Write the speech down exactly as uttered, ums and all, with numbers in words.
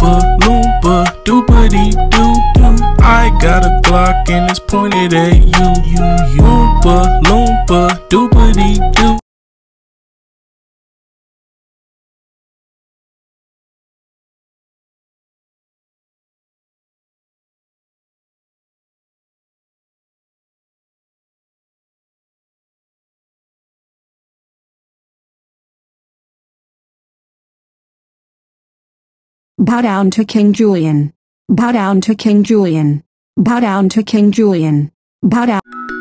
Oompa Loompa doopity doo doo. I got a Glock and it's pointed at you. You, you. Oompa Loompa doopity doo. Bow down to King Julian. Bow down to King Julian. Bow down to King Julian. Bow down.